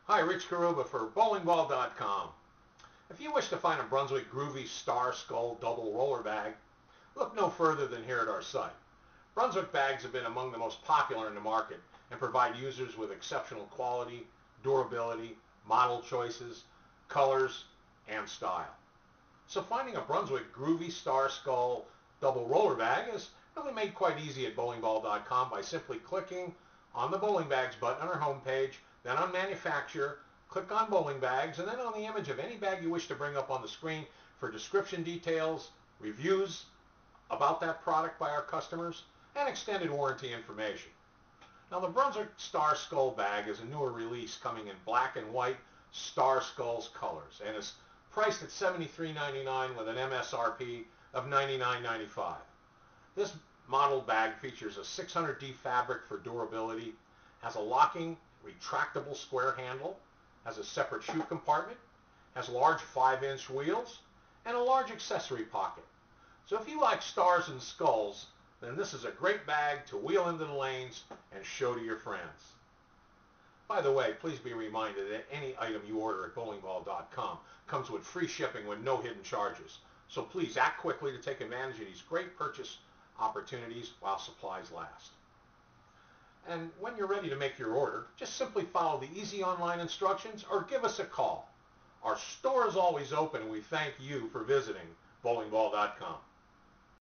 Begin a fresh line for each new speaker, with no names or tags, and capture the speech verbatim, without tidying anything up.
Hi, Rich Karuba for bowling ball dot com. If you wish to find a Brunswick Groovy Star Skull double roller bag, look no further than here at our site. Brunswick bags have been among the most popular in the market and provide users with exceptional quality, durability, model choices, colors, and style. So finding a Brunswick Groovy Star Skull double roller bag is really made quite easy at bowling ball dot com by simply clicking on the bowling bags button on our homepage, then on manufacturer, click on bowling bags, and then on the image of any bag you wish to bring up on the screen for description details, reviews about that product by our customers, and extended warranty information. Now, the Brunswick Star Skull bag is a newer release coming in black and white Star Skulls colors and is priced at seventy-three ninety-nine with an M S R P of ninety-nine ninety-five. This model bag features a six hundred D fabric for durability, has a locking retractable square handle, has a separate shoe compartment, has large five inch wheels, and a large accessory pocket. So if you like stars and skulls, then this is a great bag to wheel into the lanes and show to your friends. By the way, please be reminded that any item you order at bowling ball dot com comes with free shipping with no hidden charges. So please act quickly to take advantage of these great purchase opportunities while supplies last. And when you're ready to make your order, just simply follow the easy online instructions or give us a call. Our store is always open and we thank you for visiting bowling ball dot com.